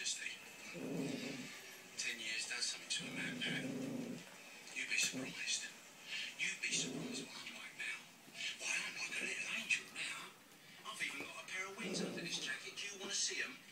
Majesty. 10 years does something to a man, Pat. You'd be surprised. You'd be surprised what I'm like now. Why, I'm like a little angel now. I've even got a pair of wings under this jacket. Do you want to see them?